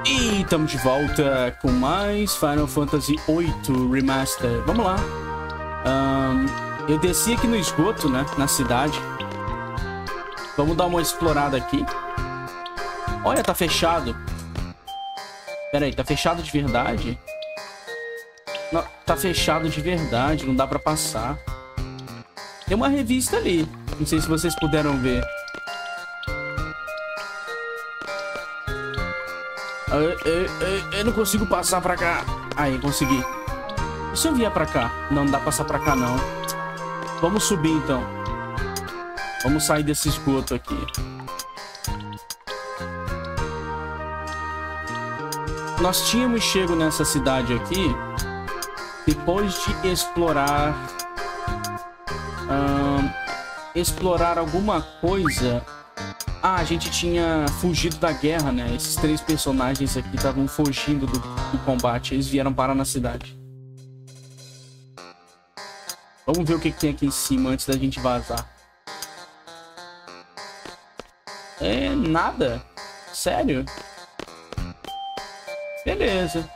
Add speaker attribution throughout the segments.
Speaker 1: E estamos de volta com mais Final Fantasy VIII Remaster. Vamos lá. Eu desci aqui no esgoto, né? Na cidade. Vamos dar uma explorada aqui. Olha, tá fechado. Pera aí, tá fechado de verdade? Não, tá fechado de verdade, não dá pra passar. Tem uma revista ali. Não sei se vocês puderam ver. Eu não consigo passar pra cá. Aí, consegui. E se eu vier pra cá? Não, não dá pra passar pra cá, não. Vamos subir, então. Vamos sair desse esgoto aqui. Nós tínhamos chego nessa cidade aqui depois de explorar... explorar alguma coisa... Ah, a gente tinha fugido da guerra, né? Esses três personagens aqui estavam fugindo do combate. Eles vieram parar na cidade. Vamos ver o que tem aqui em cima antes da gente vazar. É nada. Sério? Beleza.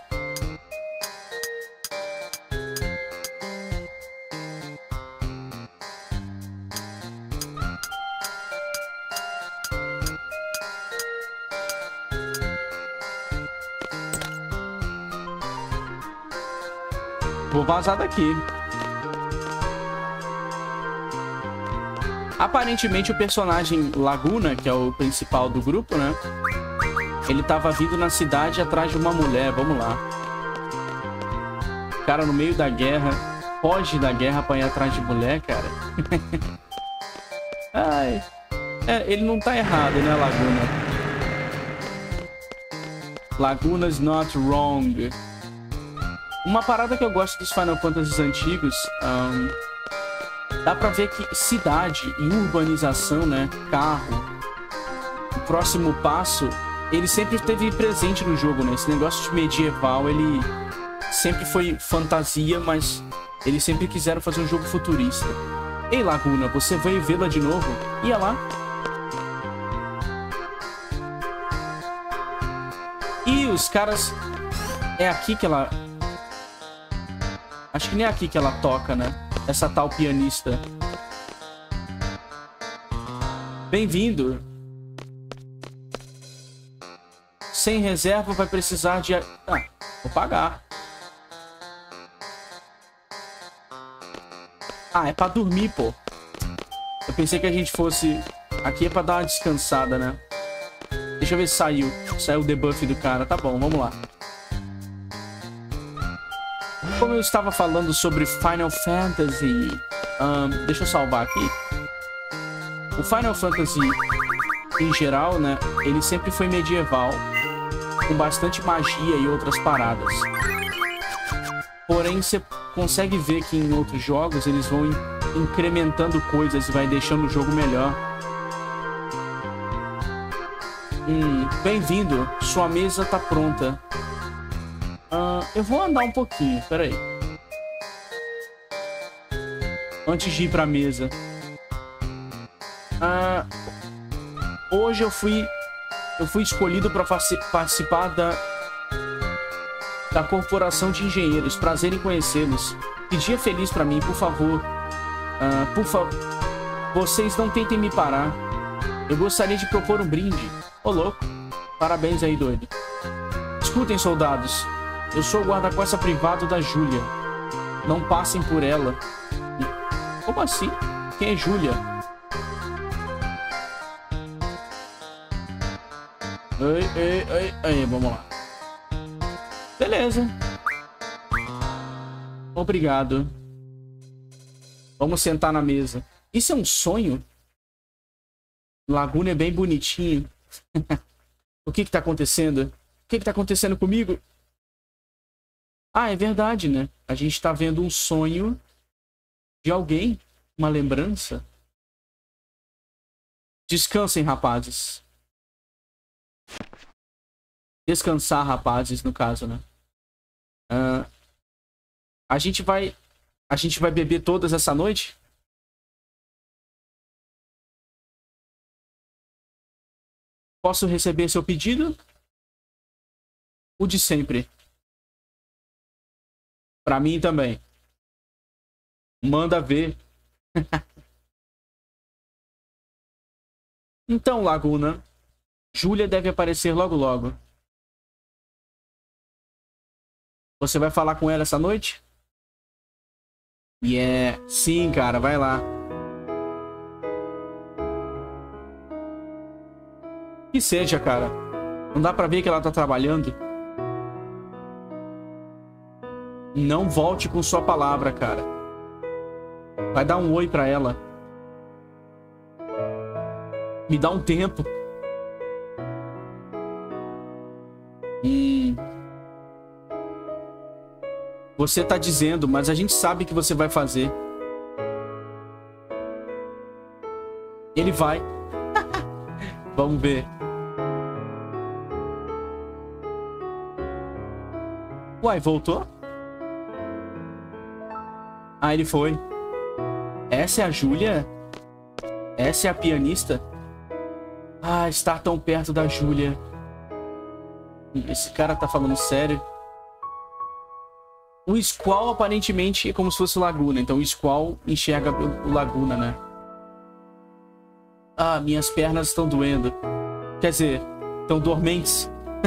Speaker 1: Vou vazar daqui. Aparentemente o personagem Laguna, que é o principal do grupo, né? Ele tava vindo na cidade atrás de uma mulher. Vamos lá. Cara, no meio da guerra. Foge da guerra pra ir atrás de mulher, cara. Ai. É, ele não tá errado, né, Laguna? Laguna's not wrong. Uma parada que eu gosto dos Final Fantasy antigos, dá pra ver que cidade e urbanização, né, carro, o próximo passo, ele sempre esteve presente no jogo, né, esse negócio de medieval, ele sempre foi fantasia, mas eles sempre quiseram fazer um jogo futurista. Ei, Laguna, você veio vê-la de novo? Ia lá. E os caras... É aqui que ela... Acho que nem é aqui que ela toca, né? Essa tal pianista. Bem-vindo. Sem reserva vai precisar de... Ah, vou pagar. Ah, é pra dormir, pô. Eu pensei que a gente fosse... Aqui é pra dar uma descansada, né? Deixa eu ver se saiu. Saiu o debuff do cara. Tá bom, vamos lá. Como eu estava falando sobre Final Fantasy... deixa eu salvar aqui. O Final Fantasy, em geral, né? Ele sempre foi medieval. Com bastante magia e outras paradas. Porém, você consegue ver que em outros jogos eles vão incrementando coisas e vai deixando o jogo melhor. Bem-vindo. Sua mesa tá pronta. Eu vou andar um pouquinho, pera aí. Antes de ir pra mesa. Hoje eu fui escolhido para participar da corporação de engenheiros. Prazer em conhecê-los. Que dia feliz pra mim, por favor. Por favor, vocês não tentem me parar. Eu gostaria de propor um brinde. Ô, louco. Parabéns aí, doido. Escutem, soldados. Eu sou o guarda-costas privado da Júlia. Não passem por ela. Como assim? Quem é Júlia? Ei, vamos lá. Beleza. Obrigado. Vamos sentar na mesa. Isso é um sonho? Laguna é bem bonitinho. O que tá acontecendo? O que tá acontecendo comigo? Ah, é verdade, né? A gente tá vendo um sonho de alguém. Uma lembrança. Descansem, rapazes. Descansar, rapazes, no caso, né? A gente vai beber todas essa noite? Posso receber seu pedido? O de sempre. Pra mim também. Manda ver. Então, Laguna. Júlia deve aparecer logo logo. Você vai falar com ela essa noite? Yeah. Sim, cara, vai lá. Que seja, cara. Não dá pra ver que ela tá trabalhando? Não volte com sua palavra, cara. Vai dar um oi pra ela. Me dá um tempo. Você tá dizendo, mas a gente sabe que você vai fazer. Ele vai. Vamos ver. Uai, voltou? Ah, ele foi. Essa é a Júlia? Essa é a pianista? Ah, estar tão perto da Júlia. Esse cara tá falando sério? O Squall aparentemente é como se fosse o Laguna. Então o Squall enxerga o Laguna, né? Ah, minhas pernas estão doendo. Quer dizer, estão dormentes.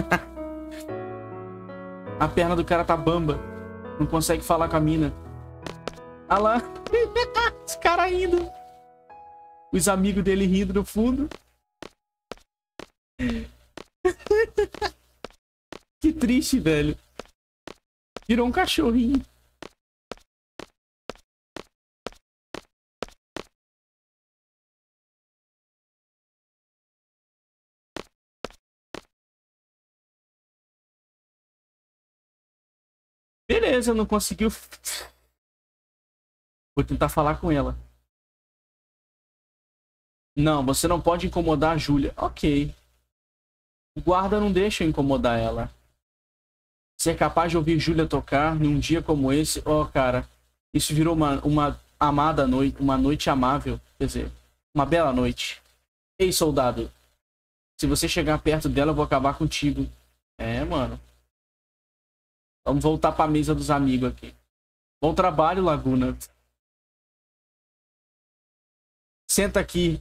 Speaker 1: A perna do cara tá bamba. Não consegue falar com a mina. Ah lá. Esse cara rindo. Os amigos dele rindo no fundo. Que triste, velho. Virou um cachorrinho. Beleza, não conseguiu. Vou tentar falar com ela. Não, você não pode incomodar a Júlia. Ok. O guarda não deixa eu incomodar ela. Ser capaz de ouvir Júlia tocar num dia como esse, ó, cara, isso virou uma amada noite, uma noite amável, quer dizer, uma bela noite. Ei, soldado, se você chegar perto dela, eu vou acabar contigo. É, mano. Vamos voltar pra mesa dos amigos aqui. Bom trabalho, Laguna. Senta aqui.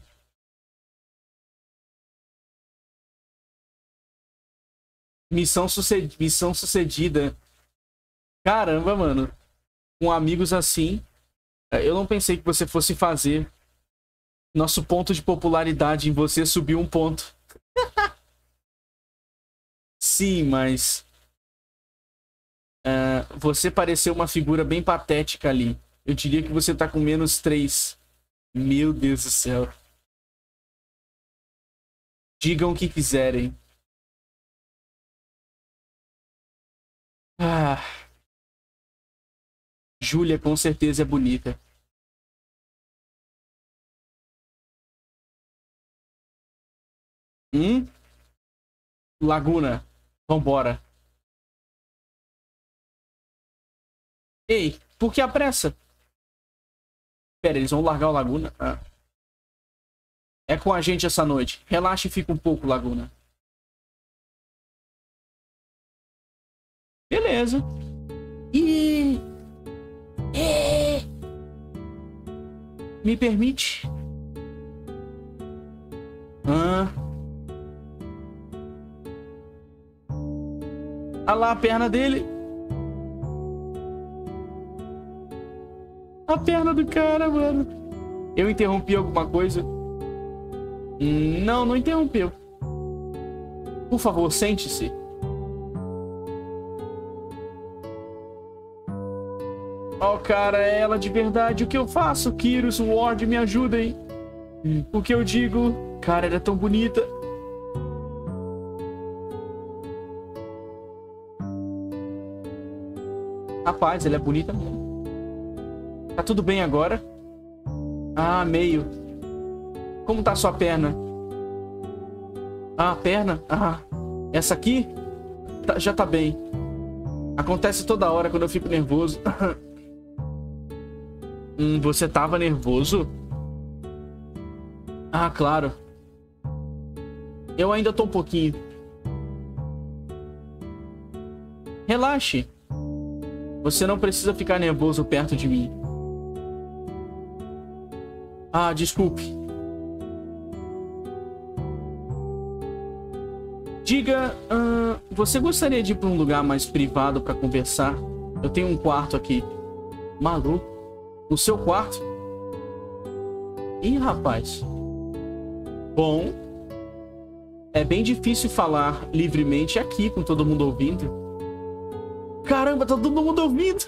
Speaker 1: Missão sucedida. Caramba, mano. Com amigos assim, eu não pensei que você fosse fazer. Nosso ponto de popularidade em você subiu um ponto. Sim, mas... você pareceu uma figura bem patética ali. Eu diria que você tá com -3. Meu Deus do céu. Digam o que quiserem. Ah. Júlia com certeza é bonita. Laguna, vambora. Ei, por que a pressa? Pera, eles vão largar o Laguna? Ah. É com a gente essa noite. Relaxa e fica um pouco, Laguna. Beleza. Me permite? Olha lá a perna dele. A perna do cara, mano. Eu interrompi alguma coisa? Não, não interrompeu. Por favor, sente-se. Oh, cara, é ela de verdade. O que eu faço? Kyros, Ward, me ajudem. O que eu digo? Cara, ela é tão bonita. Rapaz, ela é bonita mesmo. Tá tudo bem agora? Ah, meio. Como tá a sua perna? Ah, a perna? Ah, essa aqui? Já tá bem. Acontece toda hora quando eu fico nervoso. Você tava nervoso? Ah, claro. Eu ainda tô um pouquinho. Relaxe. Você não precisa ficar nervoso perto de mim. Ah, desculpe. Diga, você gostaria de ir para um lugar mais privado para conversar? Eu tenho um quarto aqui. Maluco? No seu quarto? Ih, rapaz. Bom, é bem difícil falar livremente aqui com todo mundo ouvindo. Caramba, tá todo mundo ouvindo.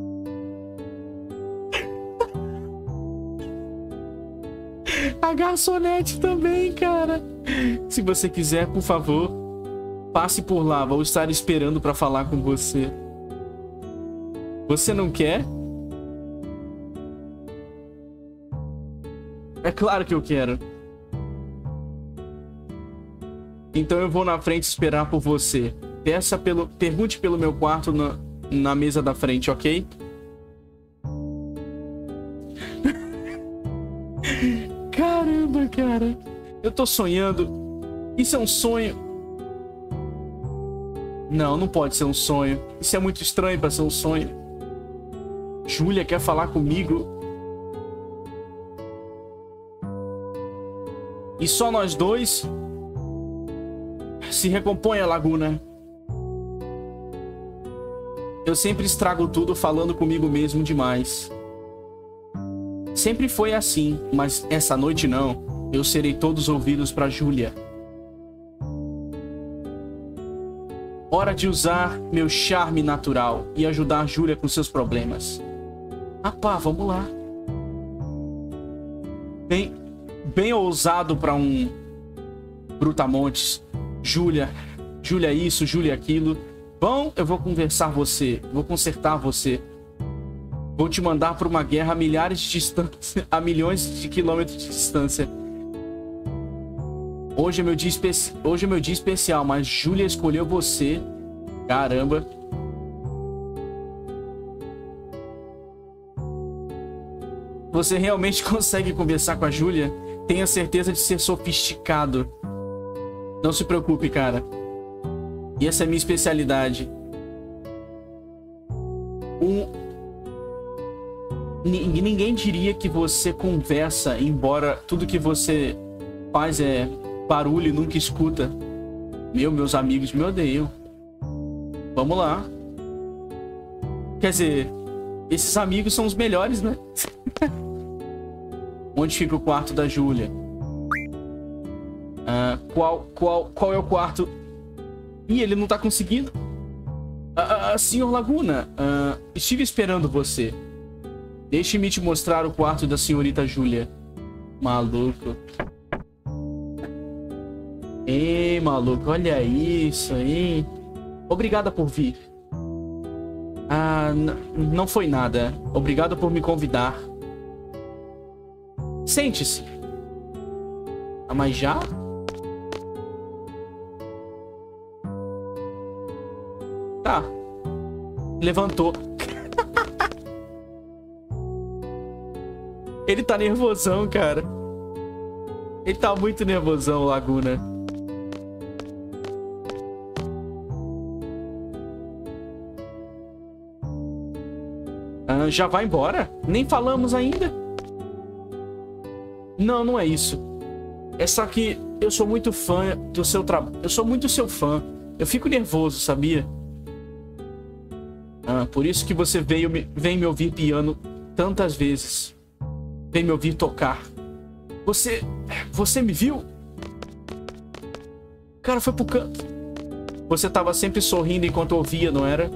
Speaker 1: A garçonete também, cara. Se você quiser, por favor, passe por lá. Vou estar esperando para falar com você. Você não quer? É claro que eu quero. Então eu vou na frente esperar por você. Pergunte pelo meu quarto na mesa da frente, ok? Caramba, cara. Eu tô sonhando. Isso é um sonho. Não, não pode ser um sonho. Isso é muito estranho pra ser um sonho. Júlia quer falar comigo. E só nós dois? Se recomponha, Laguna. Eu sempre estrago tudo falando comigo mesmo demais. Sempre foi assim, mas essa noite não. Eu serei todos ouvidos para Júlia. Hora de usar meu charme natural e ajudar Júlia com seus problemas. Ah pá, vamos lá. Bem ousado para um brutamontes. Júlia isso, Júlia aquilo. Bom, eu vou consertar você. Vou te mandar para uma guerra a milhares de distância, a milhões de quilômetros de distância. Hoje é meu dia especial, mas Júlia escolheu você. Caramba. Você realmente consegue conversar com a Júlia? Tenha certeza de ser sofisticado. Não se preocupe, cara. E essa é a minha especialidade. Ninguém diria que você conversa, embora tudo que você faz é barulho e nunca escuta. Meus amigos me odeiam. Vamos lá. Quer dizer, esses amigos são os melhores, né? Onde fica o quarto da Júlia? Qual é o quarto? Ih, ele não tá conseguindo. Senhor Laguna, estive esperando você. Deixe-me te mostrar o quarto da senhorita Júlia. Maluco. Ei, maluco, olha isso aí. Obrigada por vir. Não foi nada. Obrigado por me convidar. Sente-se. Mas já? Tá. Levantou. Ele tá nervosão, cara. Ele tá muito nervosão, Laguna. Já vai embora? Nem falamos ainda. Não é isso. É só que eu sou muito fã do seu trabalho. Eu sou muito seu fã. Eu fico nervoso, sabia? Por isso que você vem me ouvir piano tantas vezes. Vem me ouvir tocar. Você me viu? O cara foi pro canto. Você tava sempre sorrindo enquanto ouvia, não era?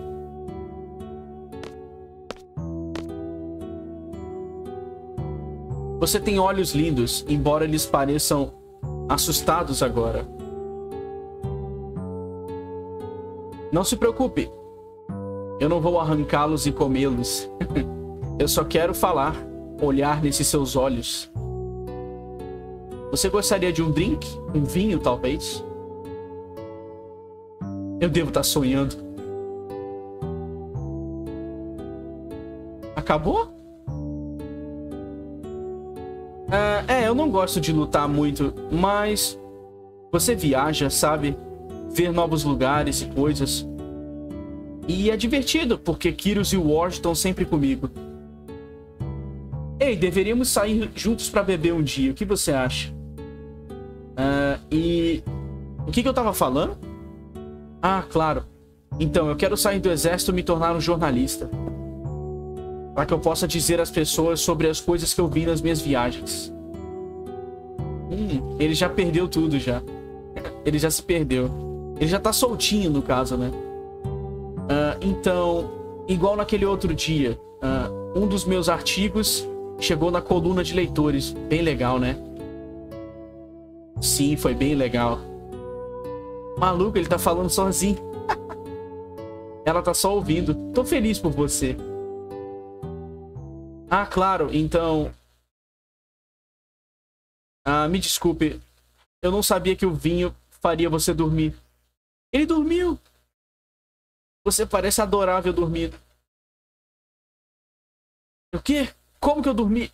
Speaker 1: Você tem olhos lindos, embora eles pareçam assustados agora. Não se preocupe. Eu não vou arrancá-los e comê-los. Eu só quero falar, olhar nesses seus olhos. Você gostaria de um drink? Um vinho, talvez? Eu devo estar sonhando. Acabou? Eu não gosto de lutar muito, mas você viaja, sabe? Ver novos lugares e coisas. E é divertido, porque Kyrios e o Ward estão sempre comigo. Ei, deveríamos sair juntos pra beber um dia. O que você acha? E... O que eu tava falando? Ah, claro. Então, eu quero sair do exército e me tornar um jornalista. Para que eu possa dizer às pessoas sobre as coisas que eu vi nas minhas viagens. Ele já perdeu tudo, já. Ele já se perdeu. Ele já tá soltinho, no caso, né? Então, igual naquele outro dia, um dos meus artigos chegou na coluna de leitores. Bem legal, né? Sim, foi bem legal. Maluco, ele tá falando sozinho. Ela tá só ouvindo. Tô feliz por você. Ah, claro, então... me desculpe. Eu não sabia que o vinho faria você dormir. Ele dormiu. Você parece adorável dormindo. O quê? Como que eu dormi?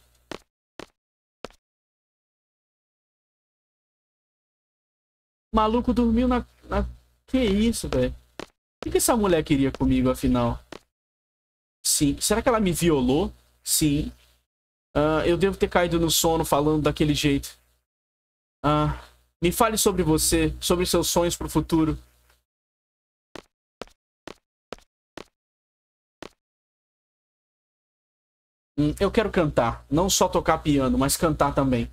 Speaker 1: O maluco dormiu na... Que isso, velho? O que essa mulher queria comigo, afinal? Sim. Será que ela me violou? Sim. Eu devo ter caído no sono falando daquele jeito. Me fale sobre você, sobre seus sonhos pro futuro. Eu quero cantar. Não só tocar piano, mas cantar também.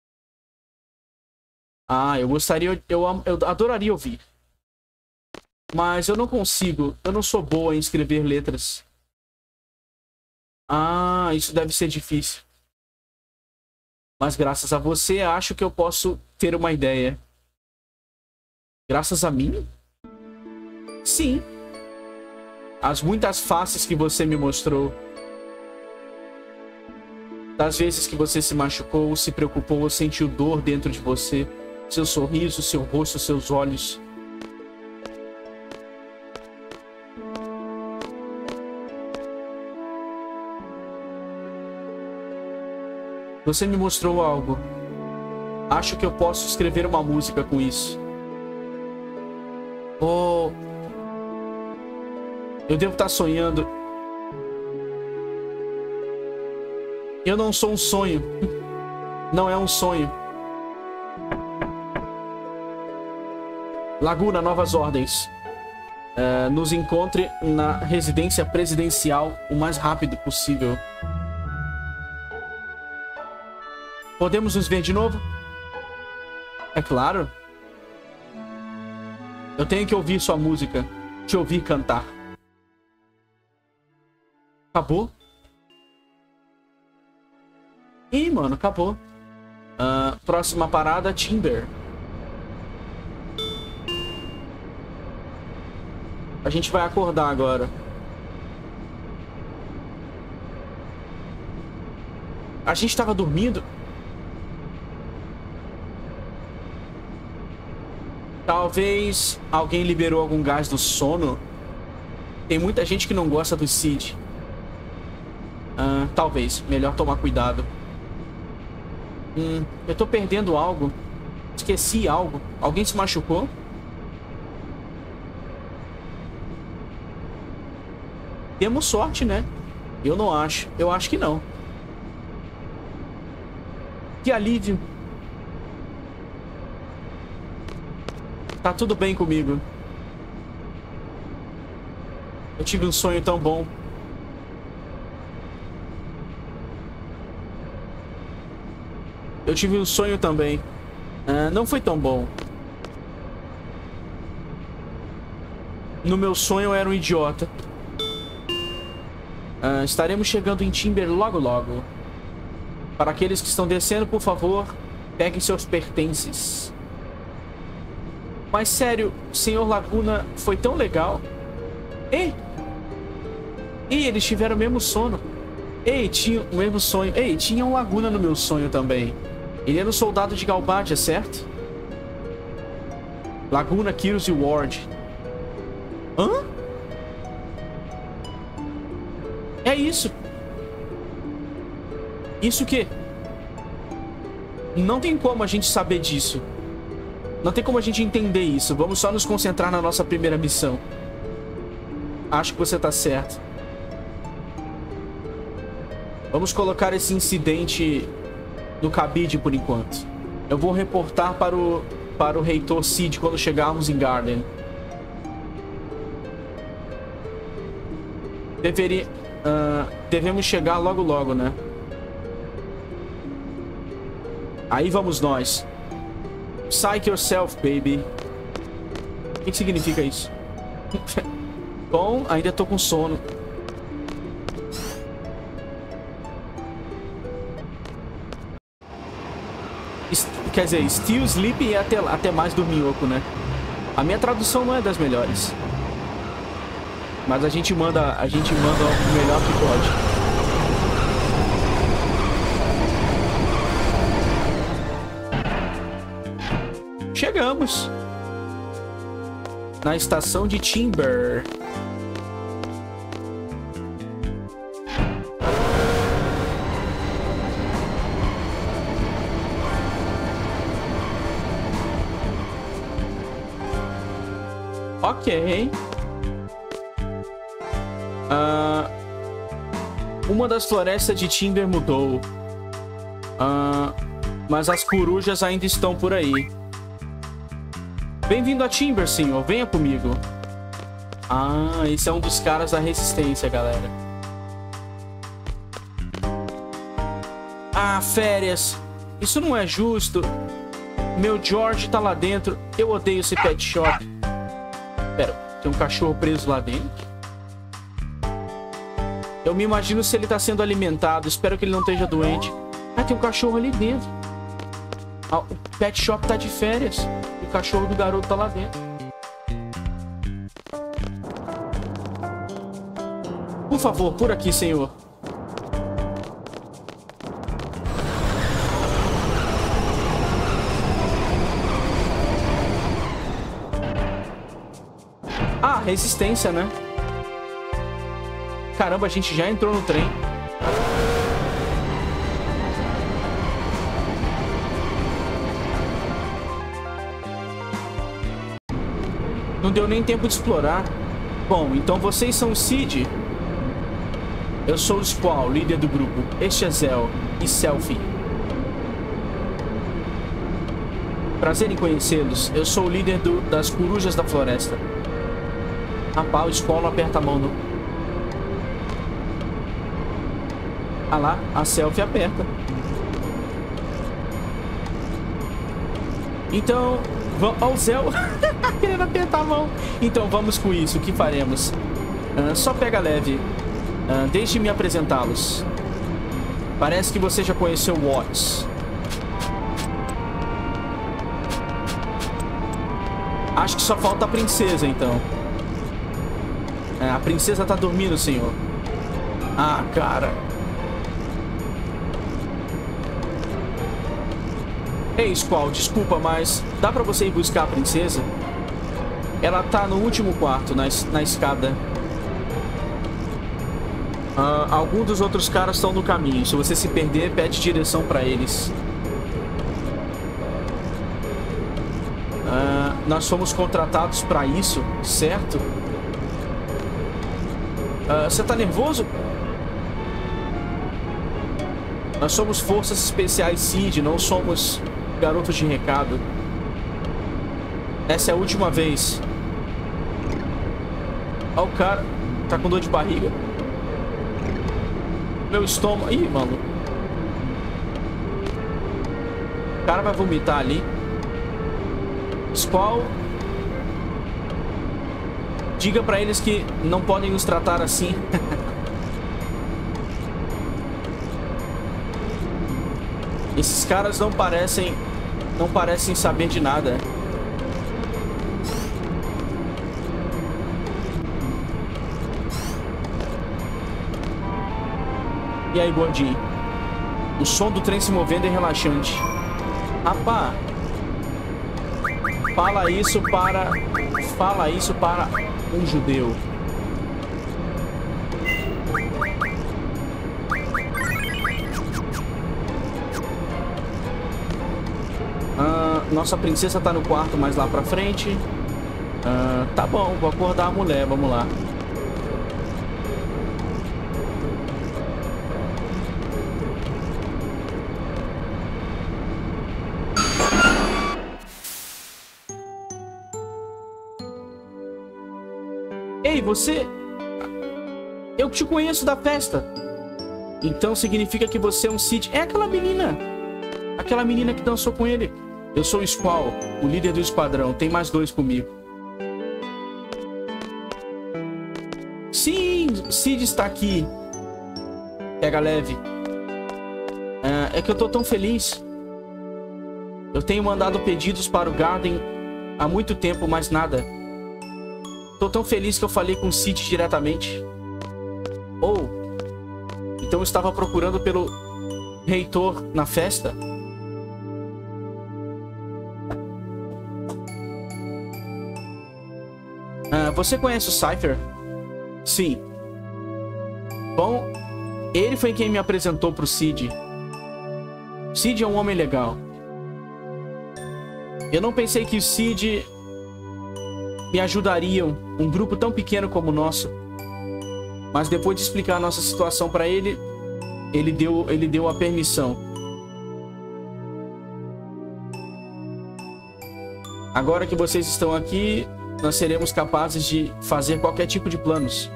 Speaker 1: Eu gostaria... Eu adoraria ouvir. Mas eu não consigo. Eu não sou boa em escrever letras. Isso deve ser difícil. Mas graças a você, acho que eu posso ter uma ideia. Graças a mim? Sim. As muitas faces que você me mostrou. Das vezes que você se machucou, se preocupou ou sentiu dor dentro de você. Seu sorriso, seu rosto, seus olhos. Você me mostrou algo. Acho que eu posso escrever uma música com isso. Eu devo estar sonhando. Eu não sou um sonho. Não é um sonho. Laguna, novas ordens. Nos encontre na residência presidencial o mais rápido possível. Podemos nos ver de novo? É claro. Eu tenho que ouvir sua música. Te ouvir cantar. Acabou? Ih, mano, acabou. Próxima parada, Timber. A gente vai acordar agora. A gente tava dormindo? Talvez alguém liberou algum gás do sono. Tem muita gente que não gosta do Cid. Talvez. Melhor tomar cuidado. Eu tô perdendo algo. Esqueci algo. Alguém se machucou? Temos sorte, né? Eu não acho. Eu acho que não. Que alívio. Tá tudo bem comigo. Eu tive um sonho tão bom. Eu tive um sonho também. Não foi tão bom. No meu sonho eu era um idiota. Estaremos chegando em Timber logo logo. Para aqueles que estão descendo, por favor, peguem seus pertences. Mas sério, Senhor Laguna foi tão legal. Ei, eles tiveram o mesmo sono. Ei, tinha o mesmo sonho. Ei, tinha um Laguna no meu sonho também. Ele era um soldado de Galbadia, certo? Laguna, Kyrios e Ward. Hã? É isso. Isso o quê? Não tem como a gente saber disso. Não tem como a gente entender isso. Vamos só nos concentrar na nossa primeira missão. Acho que você tá certo. Vamos colocar esse incidente no cabide por enquanto. Eu vou reportar para o reitor Cid quando chegarmos em Garden. Devemos chegar logo logo, né? Aí vamos nós. Psych yourself, baby. O que significa isso? Bom, ainda tô com sono. Quer dizer, still sleeping é até mais dorminhoco, né? A minha tradução não é das melhores. Mas a gente manda o melhor que pode. Chegamos na estação de Timber. Ok. Uma das florestas de Timber mudou. Mas as corujas ainda estão por aí. Bem-vindo a Timber, senhor. Venha comigo. Esse é um dos caras da resistência, galera. Férias. Isso não é justo. Meu George tá lá dentro. Eu odeio esse pet shop. Pera, tem um cachorro preso lá dentro? Eu me imagino se ele tá sendo alimentado. Espero que ele não esteja doente. Tem um cachorro ali dentro. O pet shop tá de férias. E o cachorro do garoto tá lá dentro. Por favor, por aqui, senhor. Resistência, né? Caramba, a gente já entrou no trem. Não deu nem tempo de explorar. Bom, então vocês são o Cid? Eu sou o Squall, líder do grupo. Este é Zell e Selfie. Prazer em conhecê-los. Eu sou o líder das corujas da floresta. Rapaz, o Squall não aperta a mão, não. Lá, a Selfie aperta. Então, o Zell querendo apertar a mão. Então, vamos com isso. O que faremos? Só pega leve. Deixe-me apresentá-los. Parece que você já conheceu Watts. Acho que só falta a princesa, então. A princesa tá dormindo, senhor. Cara. Ei, Squall, desculpa, mas dá pra você ir buscar a princesa? Ela tá no último quarto, na escada. Alguns dos outros caras estão no caminho. Se você se perder, pede direção pra eles. Nós fomos contratados pra isso, certo? Você tá nervoso? Nós somos forças especiais Cid, não somos garotos de recado. Essa é a última vez. O cara tá com dor de barriga. Meu estômago... Ih, mano. O cara vai vomitar ali. Squall... Diga pra eles que não podem nos tratar assim. Esses caras não parecem saber de nada. E aí, gordinho? O som do trem se movendo é relaxante. Rapá. Fala isso para um judeu. Nossa princesa tá no quarto mais lá pra frente. Tá bom, vou acordar a mulher, vamos lá. Ei, você... Eu te conheço da festa. Então significa que você é um Cid. É aquela menina. Aquela menina que dançou com ele. Eu sou o Squall, o líder do esquadrão. Tem mais 2 comigo. Sim, Cid está aqui. Pega leve. É que eu tô tão feliz. Eu tenho mandado pedidos para o Garden há muito tempo, mas nada. Tô tão feliz que eu falei com o Cid diretamente. Oh, então eu estava procurando pelo reitor na festa? Você conhece o Cypher? Sim. Bom, ele foi quem me apresentou pro Cid. Cid é um homem legal. Eu não pensei que o Cid me ajudariam, um grupo tão pequeno como o nosso. Mas depois de explicar a nossa situação para ele, ele deu a permissão. Agora que vocês estão aqui, nós seremos capazes de fazer qualquer tipo de planos.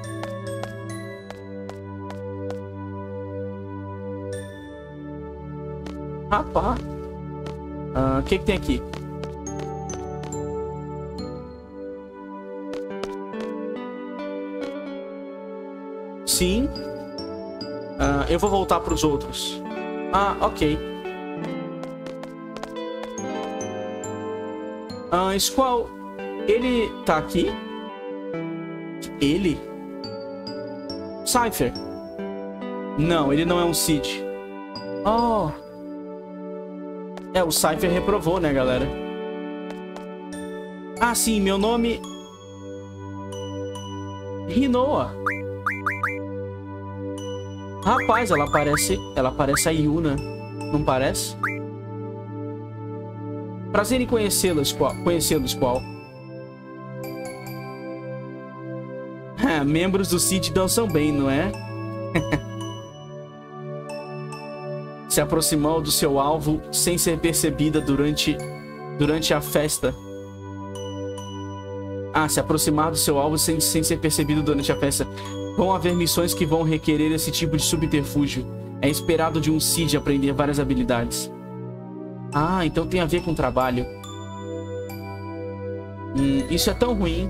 Speaker 1: Rapaz. O que tem aqui? Sim. Eu vou voltar para os outros. Ok. Squall, ele tá aqui? Ele? Cypher? Não, ele não é um Cid. Oh. O Cypher reprovou, né, galera? Sim, meu nome... Rinoa. Rapaz, ela parece a Yuna. Não parece? Prazer em conhecê-lo, Squall. Membros do Cid dançam bem, não é? Se aproximou do seu alvo sem ser percebida durante a festa. Se aproximar do seu alvo sem ser percebido durante a festa. Vão haver missões que vão requerer esse tipo de subterfúgio. É esperado de um Cid aprender várias habilidades. Então tem a ver com trabalho. Isso é tão ruim.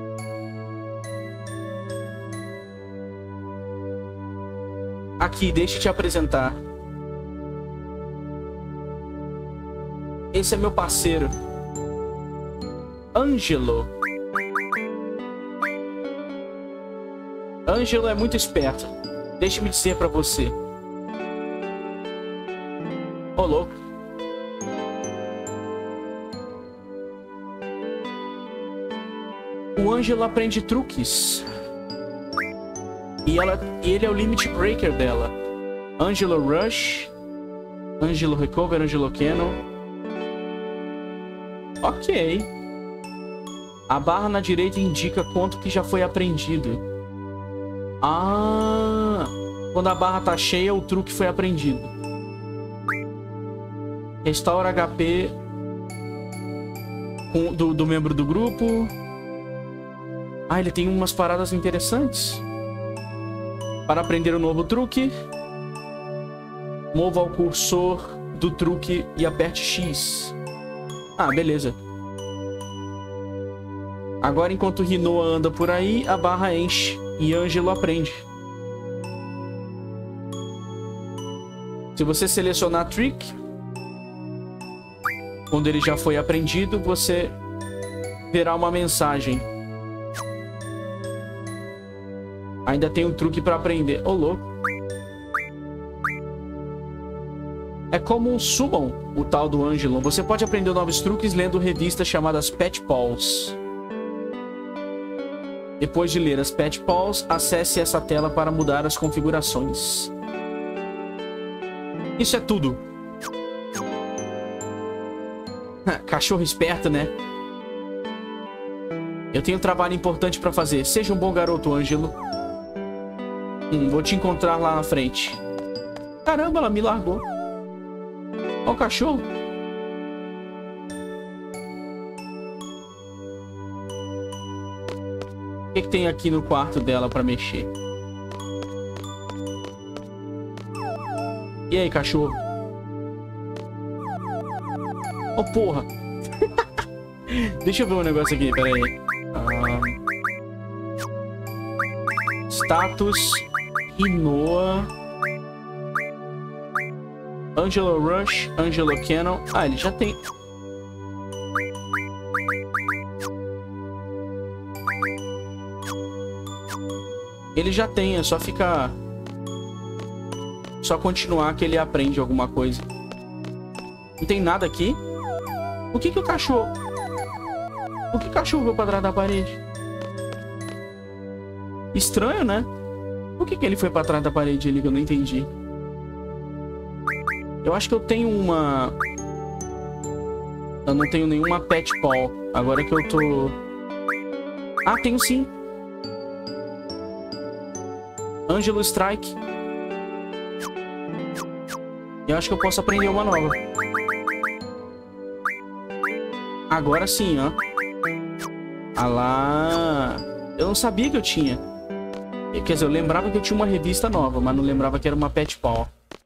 Speaker 1: Aqui, deixa eu te apresentar. Esse é meu parceiro, Angelo. Angelo é muito esperto. Deixe-me dizer pra você. Ô, louco. O Angelo aprende truques. E ele é o limit breaker dela. Angelo Rush, Angelo Recover, Angelo Cannon. Ok. A barra na direita indica quanto que já foi aprendido. Quando a barra tá cheia, o truque foi aprendido. Restaura HP do membro do grupo. Ele tem umas paradas interessantes. Para aprender um novo truque, mova o cursor do truque e aperte X. Beleza. Agora, enquanto Rinoa anda por aí, a barra enche e Angelo aprende. Se você selecionar Trick, quando ele já foi aprendido, você verá uma mensagem. Ainda tem um truque para aprender. Ô, louco. É como um Summon, o tal do Angelo. Você pode aprender novos truques lendo revistas chamadas Pet Pals. Depois de ler as Pet Pals, acesse essa tela para mudar as configurações. Isso é tudo. Cachorro esperto, né? Eu tenho um trabalho importante para fazer. Seja um bom garoto, Angelo. Vou te encontrar lá na frente. Caramba, ela me largou. Ó o cachorro. Ok. que tem aqui no quarto dela pra mexer? E aí, cachorro? Oh, porra. Deixa eu ver um negócio aqui, pera aí. Status. Inoa. Angelo Rush. Angelo Cannon. Ah, ele já tem... Ele já tem, é só ficar... Só continuar que ele aprende alguma coisa. Não tem nada aqui? O que que o cachorro... O que o cachorro veio pra trás da parede? Estranho, né? Por que que ele foi pra trás da parede ali que eu não entendi? Eu acho que eu tenho uma... Eu não tenho nenhuma pet paw. Agora que eu tô... Ah, tenho sim. Angelo Strike. Eu acho que eu posso aprender uma nova. Agora sim, ó. Ah lá. Eu não sabia que eu tinha. Quer dizer, eu lembrava que eu tinha uma revista nova, mas não lembrava que era uma pet paw.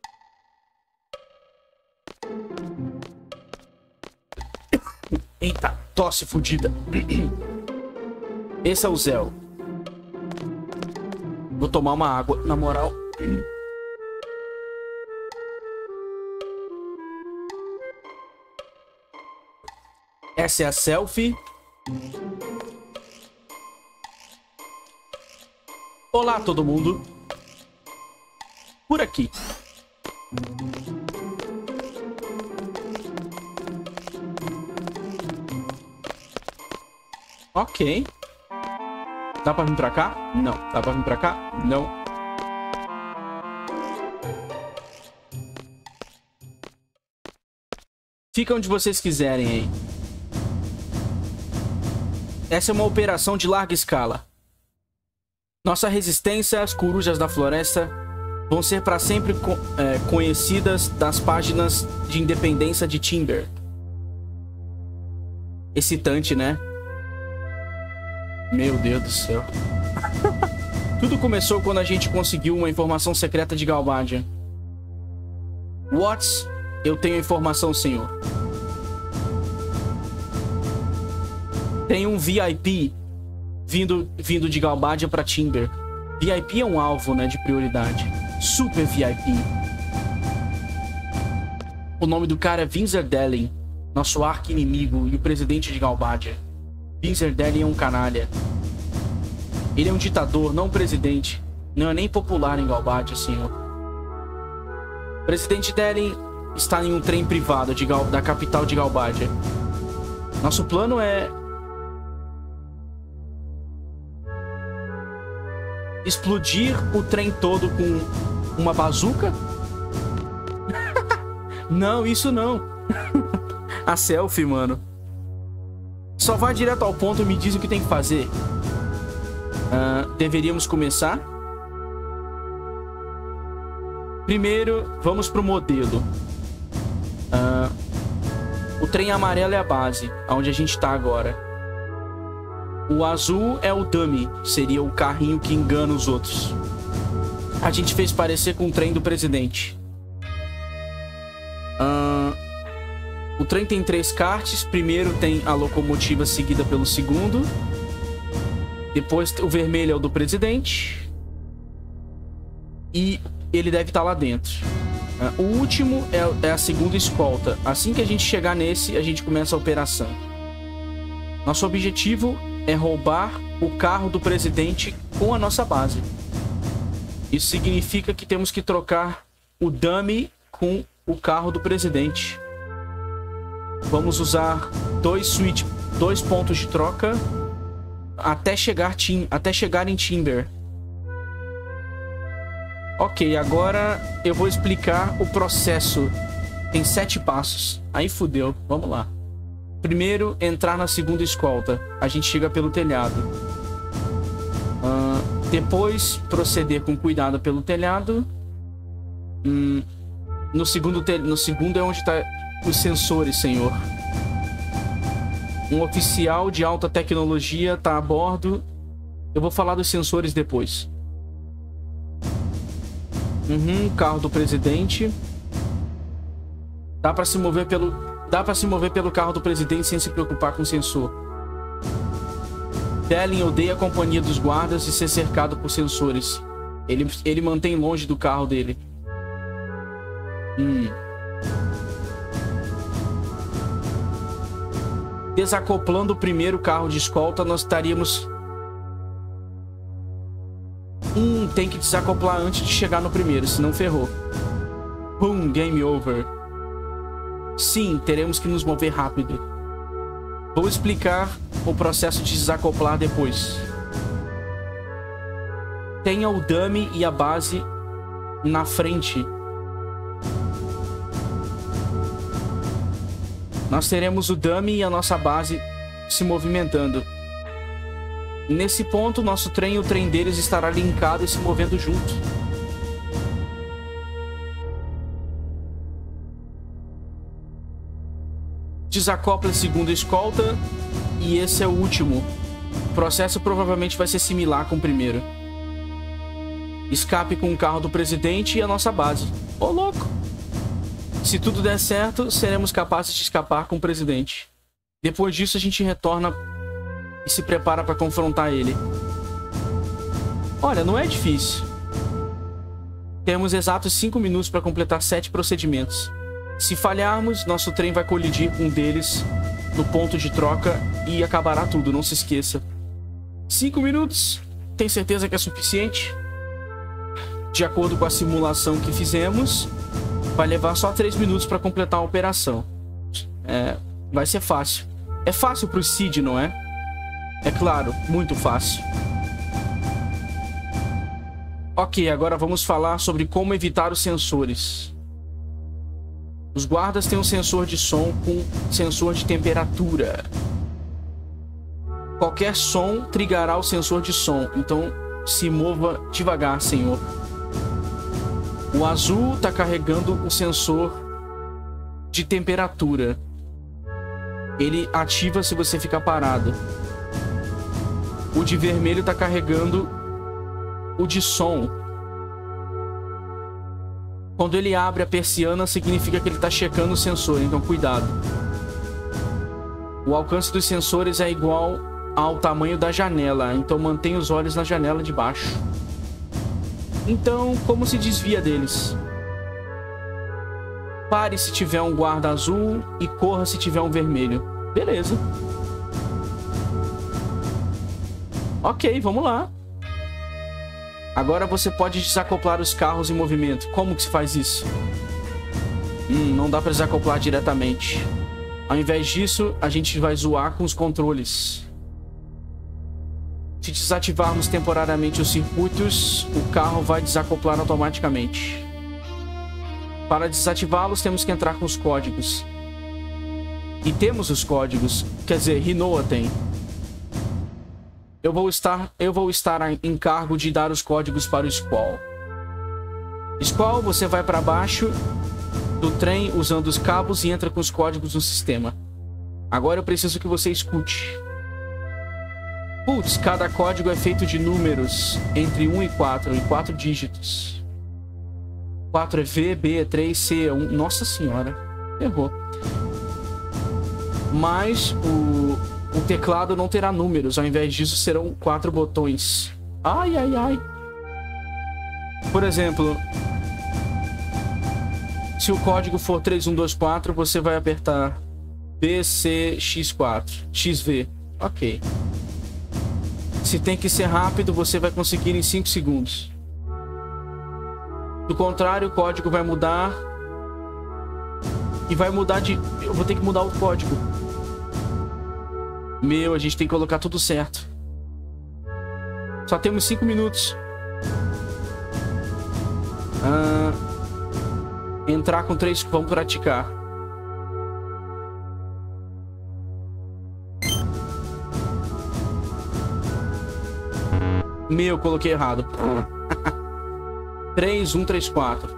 Speaker 1: Eita, tosse fodida. Esse é o Zéu. Vou tomar uma água, na moral. Essa é a selfie. Olá, todo mundo. Por aqui. Ok. Dá pra vir pra cá? Não. Dá pra vir pra cá? Não. Fica onde vocês quiserem aí. Essa é uma operação de larga escala. Nossa resistência às corujas da floresta vão ser para sempre conhecidas das páginas de independência de Timber. Excitante, né? Meu Deus do céu. Tudo começou quando a gente conseguiu uma informação secreta de Galbadia. Watts, eu tenho informação, senhor. Tem um VIP vindo de Galbadia para Timber. VIP é um alvo, né, de prioridade. Super VIP. O nome do cara é Vinzer Dellen, nosso arqui-inimigo e o presidente de Galbadia. Vinzer Dellen é um canalha. Ele é um ditador, não um presidente. Não é nem popular em Galbadia, senhor. O presidente Dellen está em um trem privado da capital de Galbadia. Nosso plano é... explodir o trem todo com uma bazuca? Não, isso não. A selfie, mano. Só vai direto ao ponto e me diz o que tem que fazer. Deveríamos começar. Primeiro, vamos pro modelo. O trem amarelo é a base, onde a gente tá agora. O azul é o dummy, seria o carrinho que engana os outros. A gente fez parecer com o trem do presidente. O trem tem 3 karts. Primeiro tem a locomotiva seguida pelo segundo. Depois o vermelho é o do presidente. E ele deve estar lá dentro. O último é a segunda escolta. Assim que a gente chegar nesse, a gente começa a operação. Nosso objetivo é roubar o carro do presidente com a nossa base. Isso significa que temos que trocar o dummy com o carro do presidente. Vamos usar 2 pontos de troca até chegar em Timber. Ok, agora eu vou explicar o processo. Tem 7 passos. Aí fudeu, vamos lá. Primeiro, entrar na segunda escolta. A gente chega pelo telhado. Depois, proceder com cuidado pelo telhado. No segundo é onde está os sensores, senhor. Um oficial de alta tecnologia está a bordo Eu vou falar dos sensores depois. Carro do presidente. Dá pra se mover pelo carro do presidente sem se preocupar com o sensor. Dellen odeia a companhia dos guardas e ser cercado por sensores. Ele mantém longe do carro dele. Desacoplando o primeiro carro de escolta, nós estaríamos... tem que desacoplar antes de chegar no primeiro, senão ferrou. Game over. Sim, teremos que nos mover rápido. Vou explicar o processo de desacoplar depois. Tenha o dummy e a base na frente. Nós teremos o dummy e a nossa base se movimentando. Nesse ponto, nosso trem e o trem deles estará linkado e se movendo junto. Desacopla a segunda escolta e esse é o último. O processo provavelmente vai ser similar com o primeiro. Escape com o carro do presidente e a nossa base. Ô, louco! Se tudo der certo, seremos capazes de escapar com o presidente. Depois disso, a gente retorna e se prepara para confrontar ele. Olha, não é difícil. Temos exatos 5 minutos para completar 7 procedimentos. Se falharmos, nosso trem vai colidir com um deles no ponto de troca e acabará tudo, não se esqueça. 5 minutos? Tem certeza que é suficiente? De acordo com a simulação que fizemos, vai levar só 3 minutos para completar a operação. Vai ser fácil. É fácil pro Cid, não é? É claro, muito fácil. Ok, agora vamos falar sobre como evitar os sensores. Os guardas têm um sensor de som com sensor de temperatura. Qualquer som trigará o sensor de som, então se mova devagar, senhor. O azul está carregando o sensor de temperatura. Ele ativa se você ficar parado. O de vermelho está carregando o de som. Quando ele abre a persiana, significa que ele está checando o sensor, então cuidado. O alcance dos sensores é igual ao tamanho da janela, então mantenha os olhos na janela de baixo. Então, como se desvia deles? Pare se tiver um guarda azul e corra se tiver um vermelho. Beleza. Ok, vamos lá. Agora você pode desacoplar os carros em movimento. Como que se faz isso? Não dá para desacoplar diretamente. Ao invés disso, a gente vai zoar com os controles. Se desativarmos temporariamente os circuitos, o carro vai desacoplar automaticamente. Para desativá-los, temos que entrar com os códigos. E temos os códigos. Quer dizer, Rinoa tem. Eu vou estar em cargo de dar os códigos para o Squall. Squall, você vai para baixo do trem usando os cabos e entra com os códigos no sistema. Agora eu preciso que você escute. Putz, cada código é feito de números entre 1 e 4, e 4 dígitos. 4 é V, B é 3, C é 1. Nossa senhora, errou. Mas o teclado não terá números, ao invés disso serão 4 botões. Ai, ai, ai. Por exemplo, se o código for 3124, você vai apertar BCX4, XV. Ok. Se tem que ser rápido, você vai conseguir em 5 segundos. Do contrário, o código vai mudar. E vai mudar de... Eu vou ter que mudar o código. Meu, a gente tem que colocar tudo certo. Só temos 5 minutos. Entrar com 3... Vamos praticar. Meu, coloquei errado. 3, 1, 3, 4.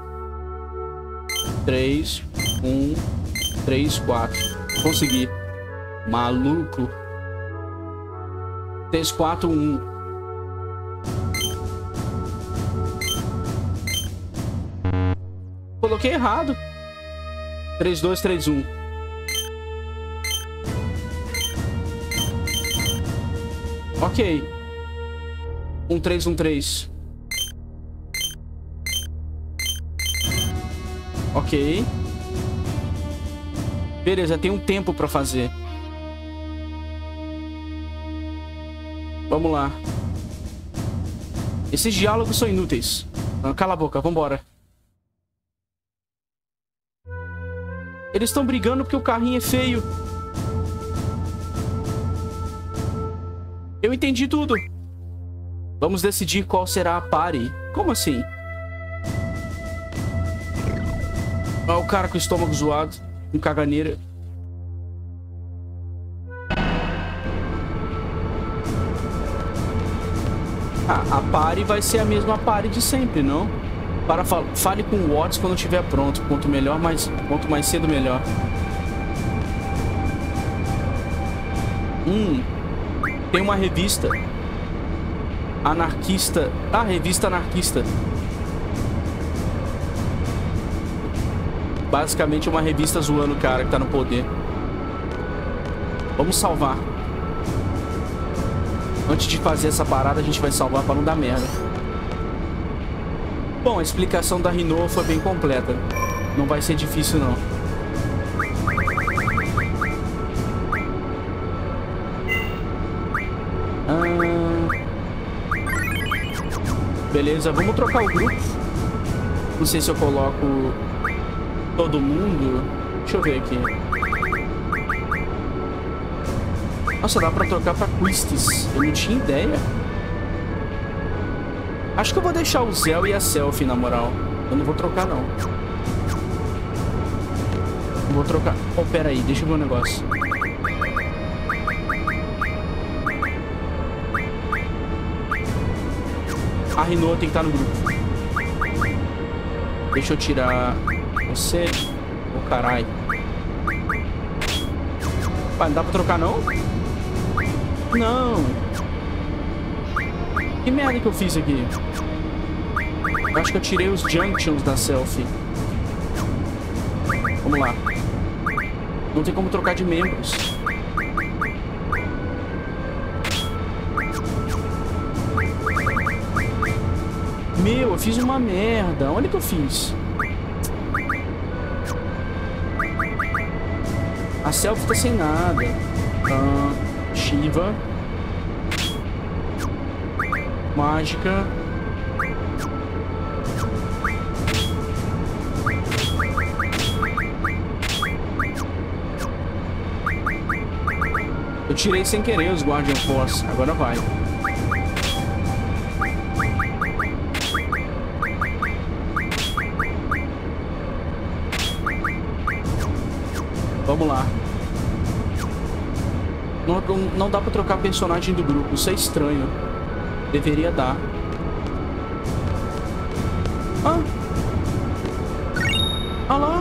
Speaker 1: 3, 1, 3, 4. Consegui. Maluco. 3, 4, 1. coloquei errado. 3, 2, 3, 1. Ok. 1, 3, 1, 3. Ok. Beleza, tem um tempo pra fazer. Vamos lá. Esses diálogos são inúteis. Cala a boca, vambora. Eles estão brigando porque o carrinho é feio. Eu entendi tudo. Vamos decidir qual será a party. Como assim? Olha o cara com o estômago zoado. Com caganeira. Ah, a party vai ser a mesma party de sempre, não? Fale com o Watts quando estiver pronto. Quanto mais cedo, melhor. Tem uma revista anarquista. Ah, revista anarquista. Basicamente uma revista zoando o cara que tá no poder. Vamos salvar. Antes de fazer essa parada, a gente vai salvar pra não dar merda. Bom, a explicação da Rinoa foi bem completa. Não vai ser difícil, não. Beleza, vamos trocar o grupo. Não sei se eu coloco todo mundo. Deixa eu ver aqui. Nossa, dá pra trocar pra Quistis. Eu não tinha ideia. Acho que eu vou deixar o Zell e a Selfie, na moral. Eu não vou trocar, não. Eu vou trocar... Oh, pera aí. Deixa eu ver um negócio. A Rinoa tem que estar no grupo. Deixa eu tirar você. Oh, caralho. Pai, não dá pra trocar, não? Não. Que merda que eu fiz aqui? Eu acho que eu tirei os junctions da Selfie. Vamos lá. Não tem como trocar de membros. Meu, eu fiz uma merda. Olha o que eu fiz. A Selfie tá sem nada. Shiva. Mágica. Eu tirei sem querer os Guardian Force. Agora vai. Vamos lá. Não dá pra trocar personagem do grupo. Isso é estranho. Deveria dar. Ah! Ah lá!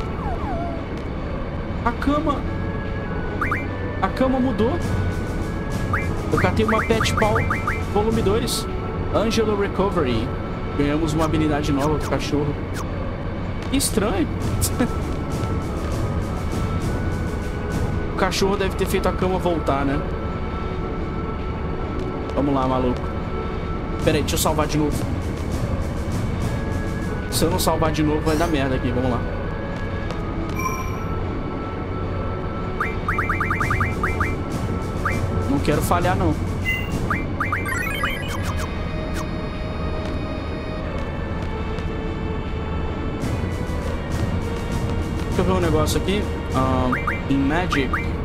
Speaker 1: A cama mudou. Eu catei uma Pet Pal Volume 2. Angelo Recovery. Ganhamos uma habilidade nova do cachorro. Que estranho. O cachorro deve ter feito a cama voltar, né? Vamos lá, maluco. Pera aí, deixa eu salvar de novo. Se eu não salvar de novo, vai dar merda aqui. Vamos lá. Não quero falhar, não. Deixa eu ver um negócio aqui. Em Magic.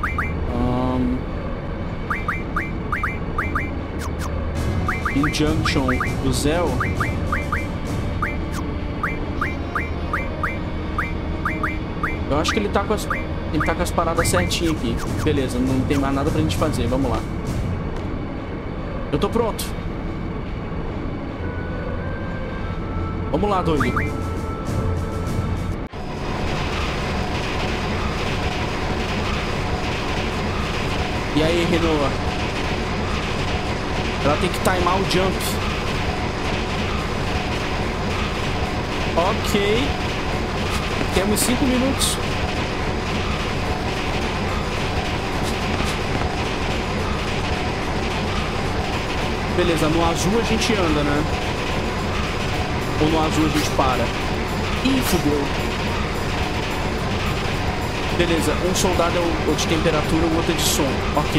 Speaker 1: Injunction do Zell. Eu acho que ele tá com as paradas certinho aqui. Beleza, não tem mais nada pra gente fazer. Vamos lá. Eu tô pronto. Vamos lá, doido. E aí, Rinoa? Ela tem que timar o jump. Ok. Temos 5 minutos. Beleza, no azul a gente anda, né? Ou no azul a gente para? Ih, fudeu. Beleza, um soldado é o de temperatura, o outro é de som. Ok.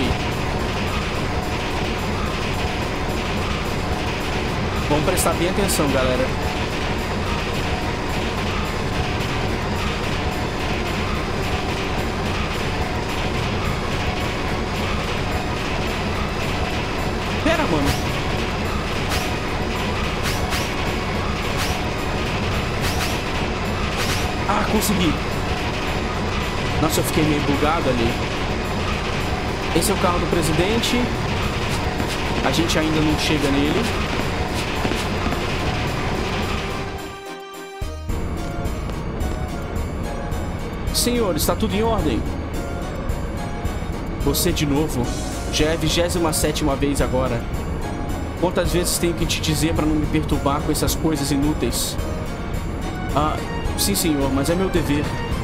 Speaker 1: Vamos prestar bem atenção, galera. Pera, mano. Ah, consegui. Nossa, eu fiquei meio bugado ali. Esse é o carro do presidente. A gente ainda não chega nele. Senhor, está tudo em ordem? Você de novo? Já é a 27ª vez agora. Quantas vezes tenho que te dizer para não me perturbar com essas coisas inúteis? Ah, sim, senhor, mas é meu dever.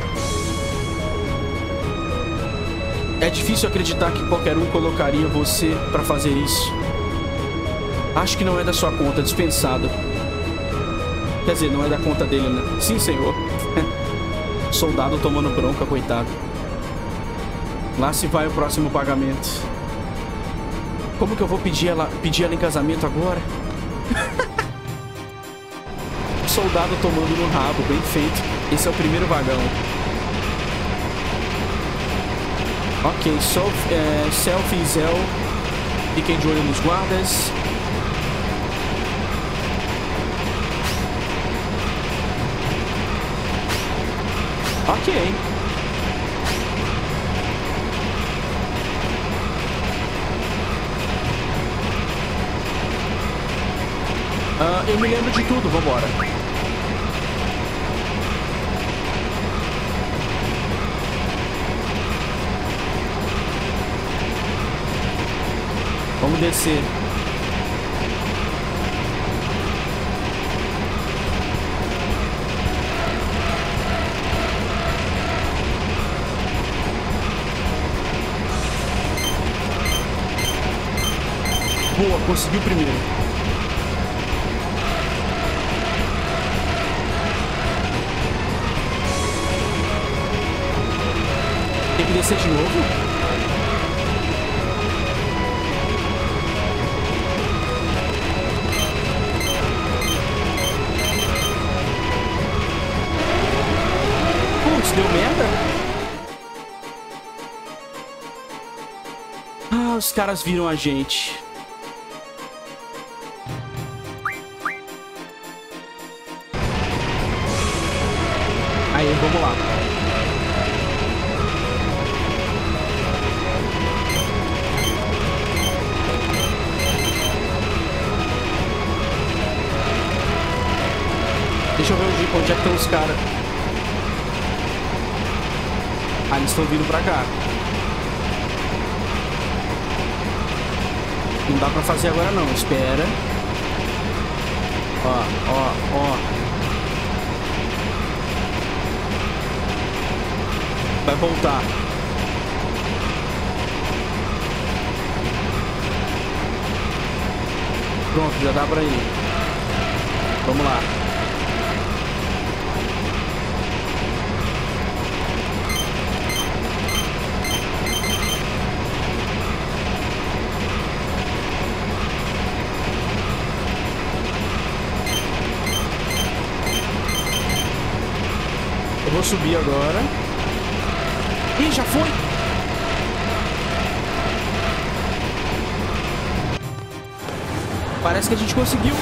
Speaker 1: É difícil acreditar que qualquer um colocaria você para fazer isso. Acho que não é da sua conta, dispensado. Quer dizer, não é da conta dele, né? Sim, senhor. Soldado tomando bronca, coitado. Lá se vai o próximo pagamento. Como que eu vou pedir ela em casamento agora? Soldado tomando no rabo, bem feito. Esse é o primeiro vagão. Ok, Selfie e Zell. Fiquem de olho nos guardas. Ok. Eu me lembro de tudo, vambora. Vamos descer. Boa, conseguiu primeiro. Tem que descer de novo? Deu merda? Ah, os caras viram a gente. Aí, vamos lá. Deixa eu ver onde é que estão os caras. Ah, eles estão vindo pra cá. Não dá pra fazer agora não, espera. Ó. Vai voltar. Pronto, já dá pra ir. Vamos lá. Vou subir agora. Ih, já foi! Parece que a gente conseguiu.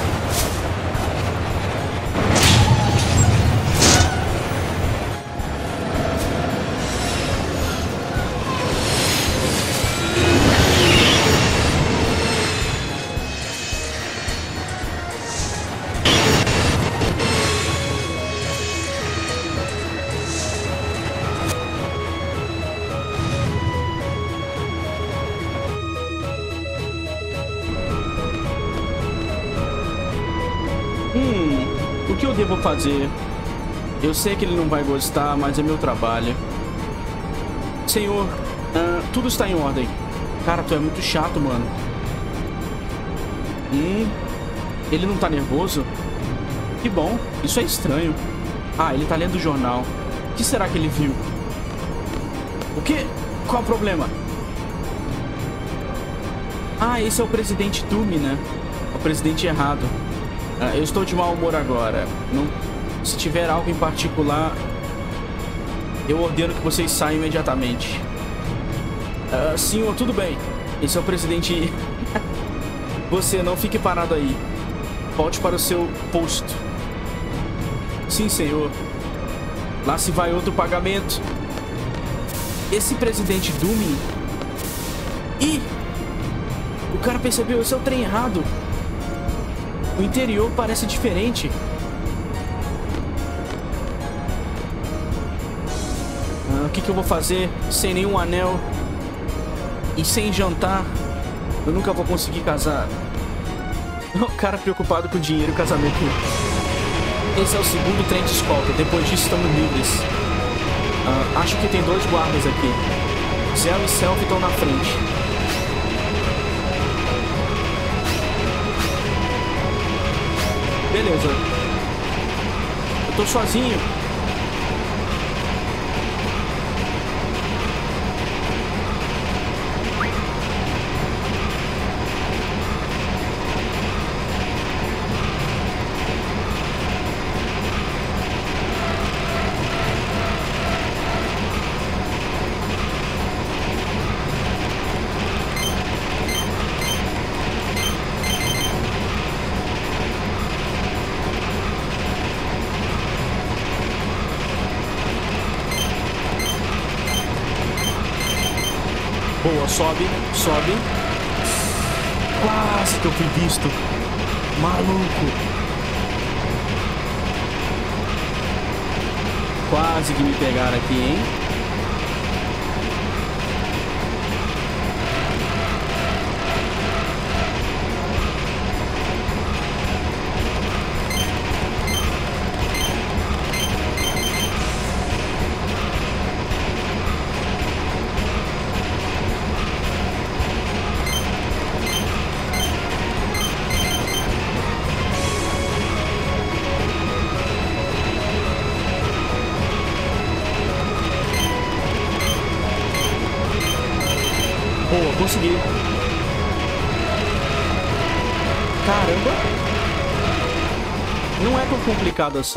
Speaker 1: O que eu devo fazer? Eu sei que ele não vai gostar, mas é meu trabalho. Senhor, tudo está em ordem. Cara, tu é muito chato, mano. Ele não tá nervoso? Que bom, isso é estranho. Ah, ele tá lendo o jornal. O que será que ele viu? O quê? Qual o problema? Ah, esse é o presidente Doom, né? O presidente errado. Eu estou de mau humor agora. Se tiver algo em particular, eu ordeno que vocês saiam imediatamente. Senhor, tudo bem. Esse é o presidente... Você não fique parado aí. Volte para o seu posto. Sim, senhor. Lá se vai outro pagamento. Esse presidente Doom... Ih! O cara percebeu, esse é o trem errado. O interior parece diferente. O que eu vou fazer sem nenhum anel e sem jantar? Eu nunca vou conseguir casar. O cara preocupado com o dinheiro e o casamento. Esse é o segundo trem de escolta. Depois disso estamos livres. Acho que tem 2 guardas aqui. Zell e Self estão na frente. Beleza. Eu tô sozinho. Boa, sobe, sobe. Quase que eu fui visto. Maluco. Quase que me pegaram aqui, hein? Boa, consegui. Caramba. Não é tão complicado assim.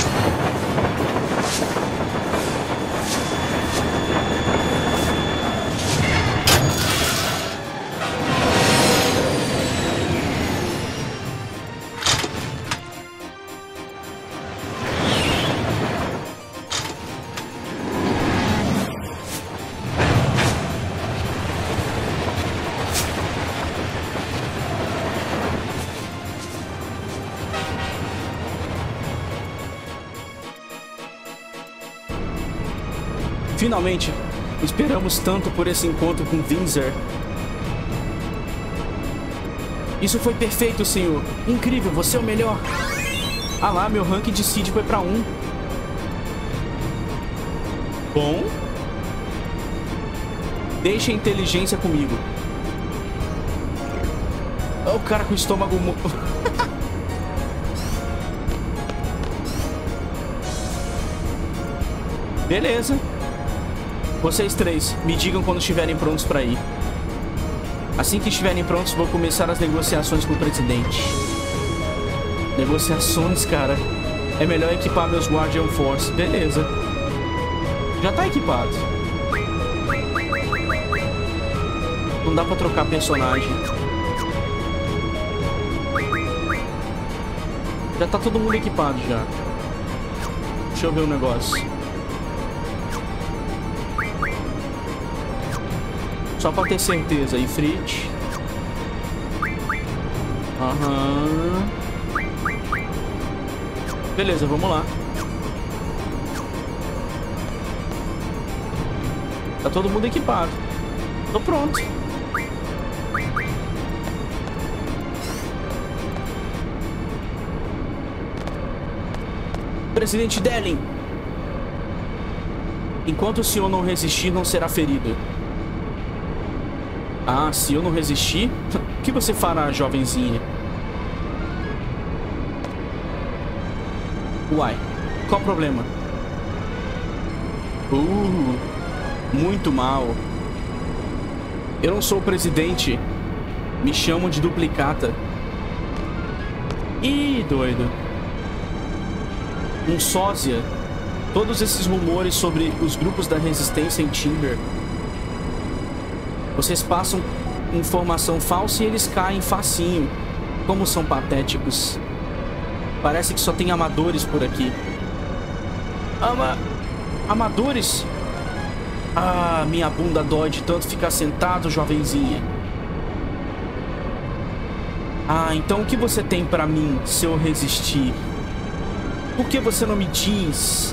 Speaker 1: Finalmente, esperamos tanto por esse encontro com Windsor. Isso foi perfeito, senhor. Incrível, você é o melhor. Ah lá, meu ranking de Seed foi pra 1. Bom. Deixa a inteligência comigo. Oh, o cara com o estômago... Beleza. Vocês 3, me digam quando estiverem prontos para ir. Assim que estiverem prontos, vou começar as negociações com o presidente. Negociações, cara. É melhor equipar meus Guardian Force. Beleza. Já tá equipado. Não dá pra trocar personagem. Já tá todo mundo equipado já. Deixa eu ver um negócio. Só pra ter certeza. Ifrit. Aham. Beleza, vamos lá. Tá todo mundo equipado. Tô pronto. Presidente Dellen, enquanto o senhor não resistir, não será ferido. Ah, se eu não resistir, o que você fará, jovenzinha? Uai, qual o problema? Muito mal. Eu não sou o presidente. Me chamam de duplicata. Ih, doido. Um sósia. Todos esses rumores sobre os grupos da resistência em Timber. Vocês passam informação falsa e eles caem facinho. Como são patéticos. Parece que só tem amadores por aqui. Amadores? Ah, minha bunda dói de tanto ficar sentado, jovenzinha. Ah, então o que você tem pra mim se eu resistir? Por que você não me diz?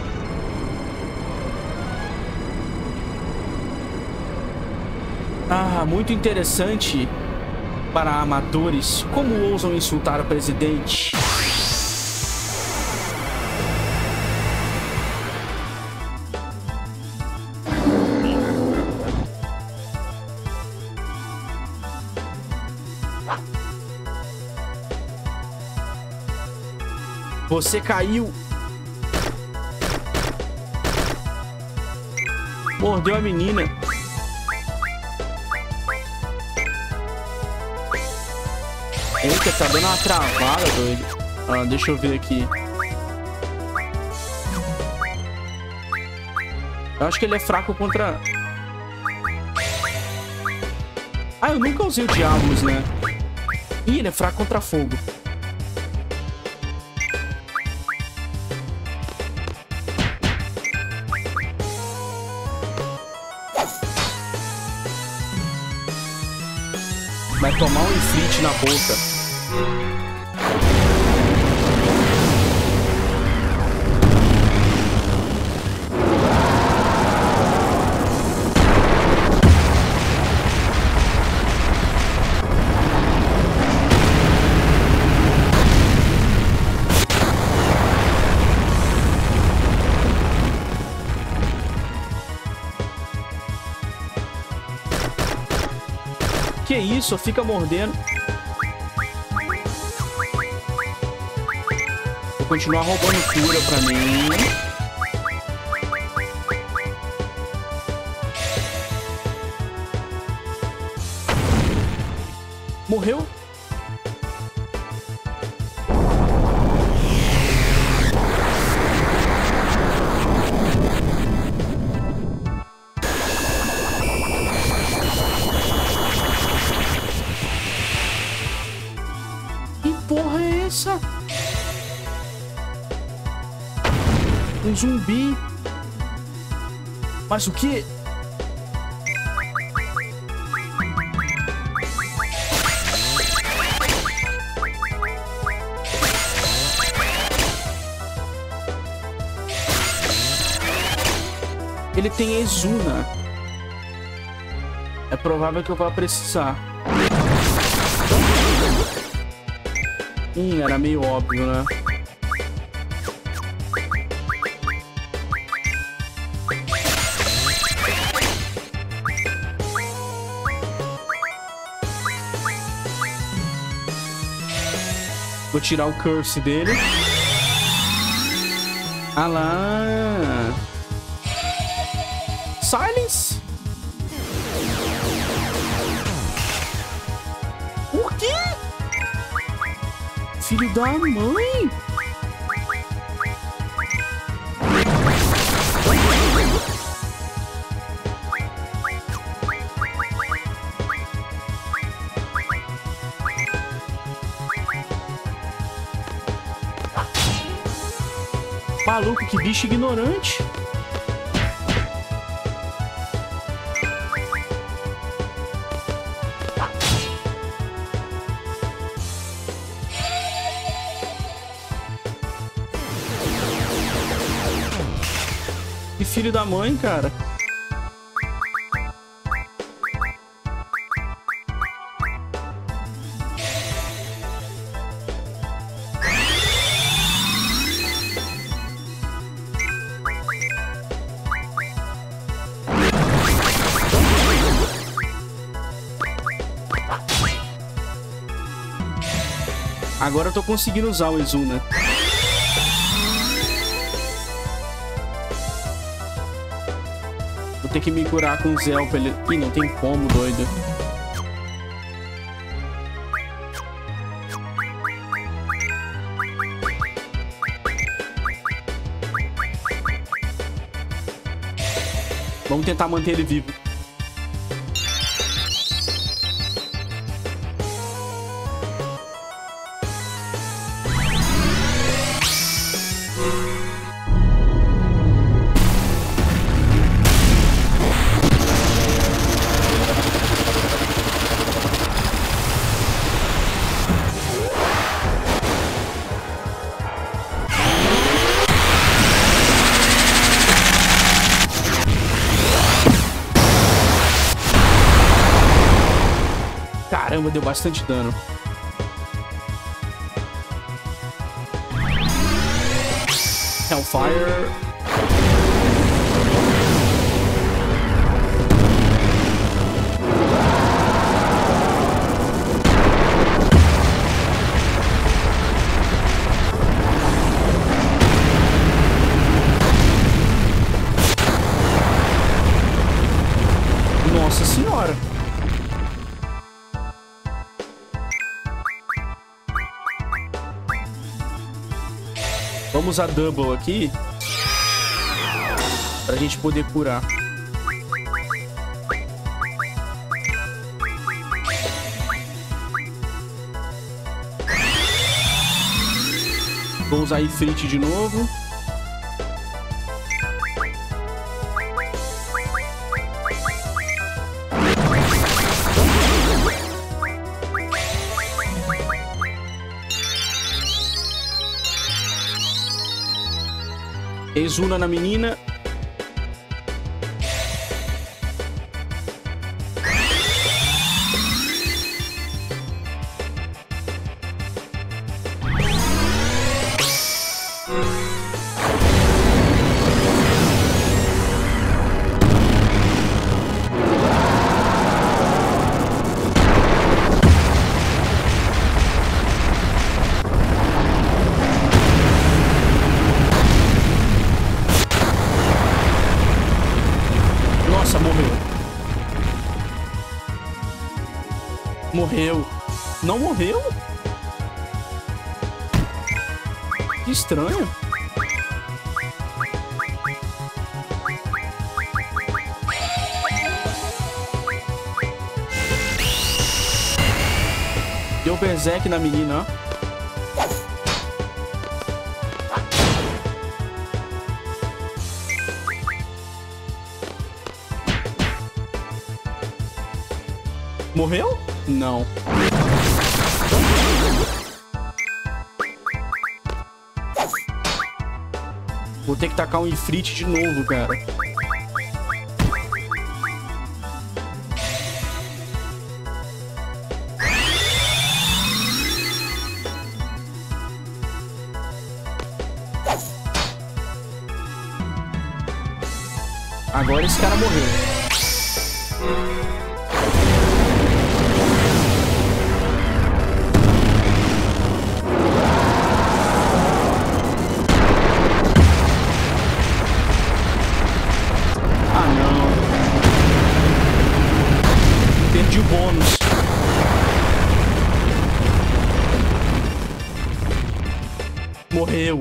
Speaker 1: Ah, muito interessante para amadores. Como ousam insultar o presidente? Você caiu. Mordeu a menina. Eita, tá dando uma travada, doido. Ah, deixa eu ver aqui. Eu acho que ele é fraco contra... Ah, eu nunca usei o Diablos, né? Ih, ele é fraco contra fogo. Vai tomar um inflite na boca. Que isso? Fica mordendo. Vou continuar roubando cura pra mim. Morreu? Um zumbi. Mas o que? Ele tem Exuna. É provável que eu vá precisar. Era meio óbvio, né? Vou tirar o curse dele. Ah lá. Silence? Por quê? Filho da mãe. Maluco, que bicho ignorante. Que filho da mãe, cara. Agora eu tô conseguindo usar o Izuna. Vou ter que me curar com o Zel pra ele... Ih, não tem como, doido. Vamos tentar manter ele vivo. Caramba, deu bastante dano. Hellfire. Nossa senhora. Vamos usar Double aqui pra gente poder curar. Vou usar Ifrit de novo. Izuna na menina. Nossa, morreu. Morreu. Não morreu? Que estranho. Deu berserk na menina, ó. Morreu? Não. Vou ter que tacar um Ifrit de novo, cara. Agora esse cara morreu. Perdi o bônus. Morreu.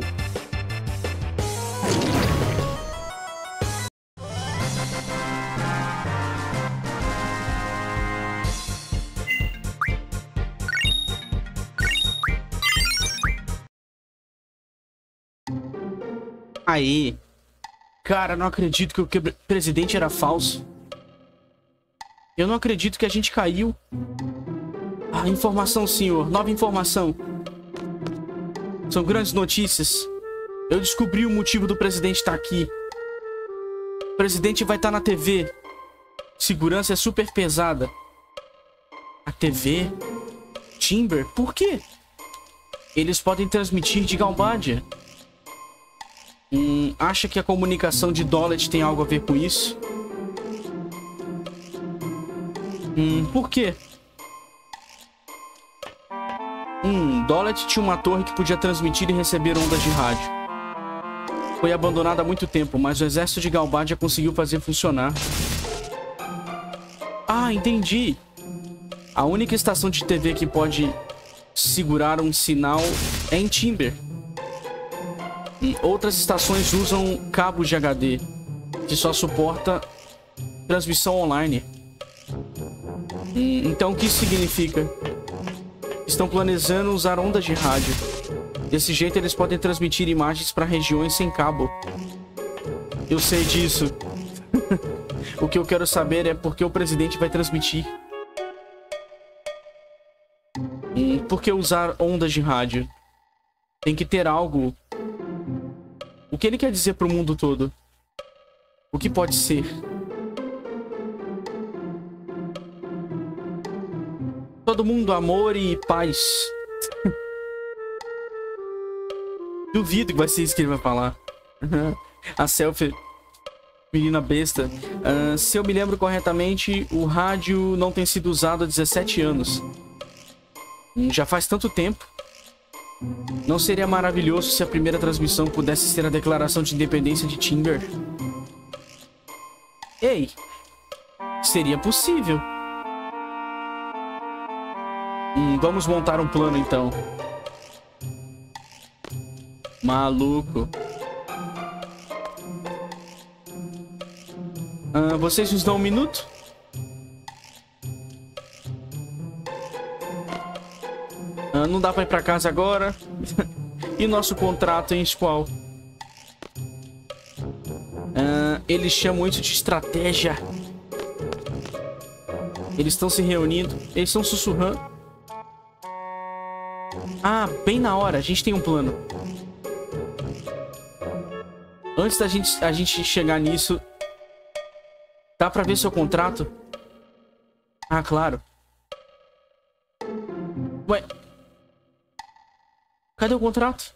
Speaker 1: Aí. Cara, não acredito que o presidente era falso. Eu não acredito que a gente caiu. Ah, informação, senhor. Nova informação. São grandes notícias. Eu descobri o motivo do presidente estar aqui. O presidente vai estar na TV. Segurança é super pesada. A TV? Timber? Por quê? Eles podem transmitir de Galbadia. Acha que a comunicação de Dolet tem algo a ver com isso? Por quê? Dolet tinha uma torre que podia transmitir e receber ondas de rádio. Foi abandonada há muito tempo, mas o exército de Galbadia conseguiu fazer funcionar. Ah, entendi. A única estação de TV que pode segurar um sinal é em Timber. Outras estações usam cabos de HD, que só suporta transmissão online. Então o que isso significa? Estão planejando usar ondas de rádio. Desse jeito eles podem transmitir imagens para regiões sem cabo. Eu sei disso. O que eu quero saber é por que o presidente vai transmitir. Por que usar ondas de rádio? Tem que ter algo. O que ele quer dizer pro mundo todo? O que pode ser? Todo mundo, amor e paz. Duvido que vai ser isso que ele vai falar. A selfie. Menina besta. Se eu me lembro corretamente, o rádio não tem sido usado há 17 anos. Já faz tanto tempo. Não seria maravilhoso se a primeira transmissão pudesse ser a declaração de independência de Timber? Ei, seria possível. Vamos montar um plano então. Maluco. Vocês nos dão um minuto? Não dá pra ir pra casa agora. E nosso contrato em Squall? Eles chamam isso de estratégia. Eles estão se reunindo. Eles estão sussurrando. Ah, bem na hora. A gente tem um plano. Antes da gente chegar nisso, dá pra ver seu contrato? Ah, claro. Ué. Cadê o contrato?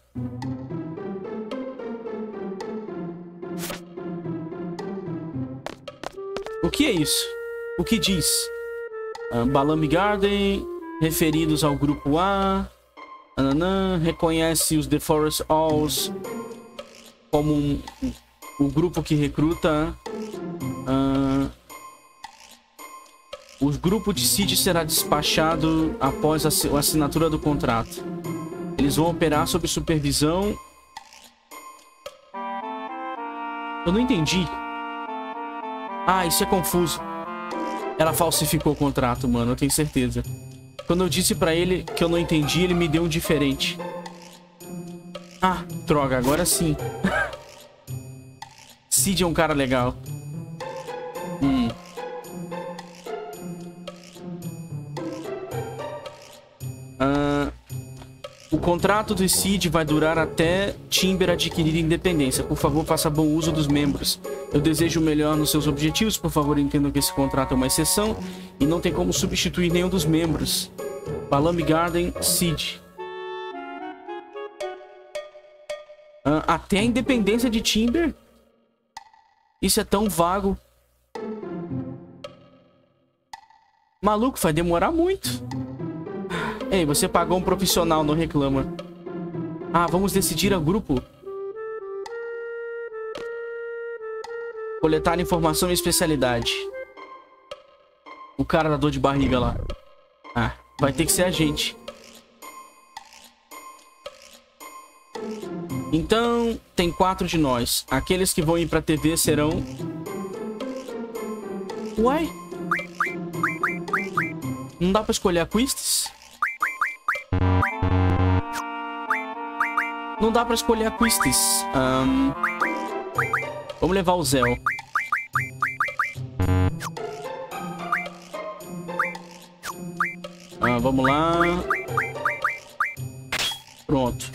Speaker 1: O que é isso? O que diz? Balamb Garden, referidos ao grupo A. Reconhece os The Forest Owls como o grupo que recruta. O grupo de Seed será despachado após a assinatura do contrato. Eles vão operar sob supervisão. Eu não entendi. Ah, isso é confuso. Ela falsificou o contrato, mano, eu tenho certeza. Quando eu disse pra ele que eu não entendi, ele me deu um diferente. Ah, droga, agora sim. Seed é um cara legal. O contrato do Seed vai durar até Timber adquirir independência. Por favor, faça bom uso dos membros. Eu desejo o melhor nos seus objetivos. Por favor, entendam que esse contrato é uma exceção e não tem como substituir nenhum dos membros. Balamb Garden, Seed. Até a independência de Timber? Isso é tão vago. Maluco, vai demorar muito. Ei, você pagou um profissional, não reclama. Ah, vamos decidir a grupo. Coletar informação e especialidade. O cara da dor de barriga lá. Ah, vai ter que ser a gente. Então, tem 4 de nós. Aqueles que vão ir pra TV serão... Uai? Não dá pra escolher a Quistis? Não dá pra escolher a Quistis. Vamos levar o Zell. Vamos lá. Pronto.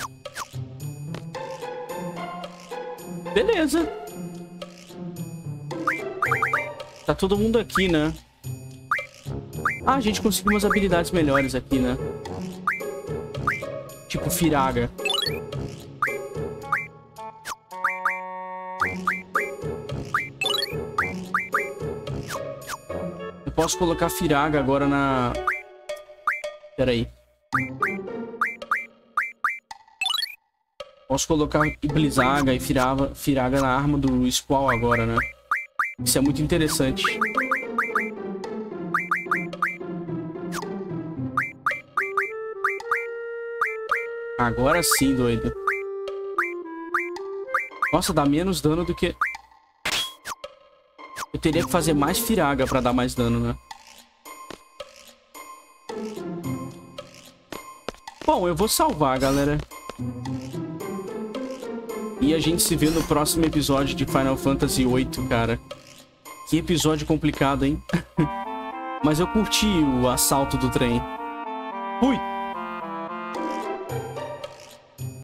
Speaker 1: Beleza. Tá todo mundo aqui, né? Ah, a gente conseguiu umas habilidades melhores aqui, né? Tipo Firaga. Eu posso colocar Firaga agora na... Pera aí. Posso colocar Blizzaga e Firaga na arma do Squall agora, né? Isso é muito interessante. Agora sim, doido. Nossa, dá menos dano do que... Eu teria que fazer mais Firaga pra dar mais dano, né? Bom, eu vou salvar, galera. E a gente se vê no próximo episódio de Final Fantasy VIII, cara. Que episódio complicado, hein? Mas eu curti o assalto do trem. Fui!